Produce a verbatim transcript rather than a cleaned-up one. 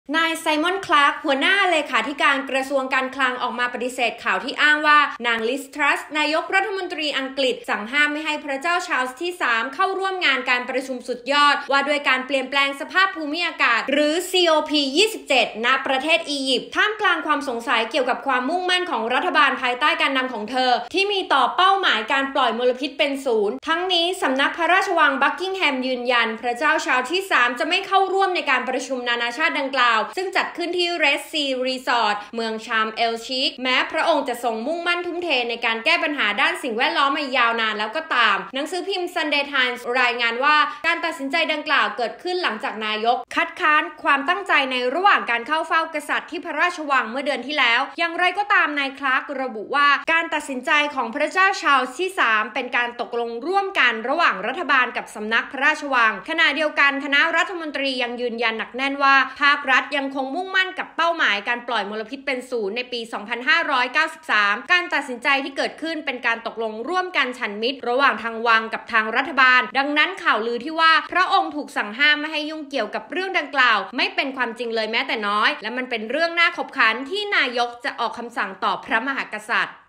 นายไซมอน คลาร์กหัวหน้าเลขาธิการกระทรวงการคลังออกมาปฏิเสธข่าวที่อ้างว่านางลิส ทรัสนายกรัฐมนตรีอังกฤษสั่งห้ามไม่ให้พระเจ้าชาร์ลส์ที่สามเข้าร่วมงานการประชุมสุดยอดว่าด้วยการเปลี่ยนแปลงสภาพภูมิอากาศหรือ ซี โอ พี ยี่สิบเจ็ด ณ ประเทศอียิปต์ท่ามกลางความสงสัยเกี่ยวกับความมุ่งมั่นของรัฐบาลภายใต้การนำของเธอที่มีต่อเป้าหมายการปล่อยมลพิษเป็นศูนย์ทั้งนี้สำนักพระราชวังบักกิงแฮมยืนยันพระเจ้าชาร์ลส์ที่สามจะไม่เข้าร่วมในการประชุมนานาชาติดังกล่าวซึ่งจัดขึ้นที่เรสซีรีสอร์ทเมืองชามเอลชีคแม้พระองค์จะทรงมุ่งมั่นทุ่มเทในการแก้ปัญหาด้านสิ่งแวดล้อมมายาวนานแล้วก็ตามหนังสือพิมพ์ Sunday Times รายงานว่าการตัดสินใจดังกล่าวเกิดขึ้นหลังจากนายกคัดค้านความตั้งใจในระหว่างการเข้าเฝ้ากษัตริย์ที่พระราชวังเมื่อเดือนที่แล้วอย่างไรก็ตามนายคลาร์กระบุว่าการตัดสินใจของพระเจ้าชาร์ลส์ที่สามเป็นการตกลงร่วมกันระหว่างรัฐบาลกับสำนักพระราชวังขณะเดียวกันคณะรัฐมนตรียังยืนยันหนักแน่นว่าภาครัฐยังคงมุ่งมั่นกับเป้าหมายการปล่อยมลพิษเป็นศูนย์ในปี สองพันห้าร้อยเก้าสิบสาม การตัดสินใจที่เกิดขึ้นเป็นการตกลงร่วมกันฉันมิตรระหว่างทางวังกับทางรัฐบาลดังนั้นข่าวลือที่ว่าพระองค์ถูกสั่งห้ามไม่ให้ยุ่งเกี่ยวกับเรื่องดังกล่าวไม่เป็นความจริงเลยแม้แต่น้อยและมันเป็นเรื่องน่าขบขันที่นายกจะออกคำสั่งต่อพระมหากษัตริย์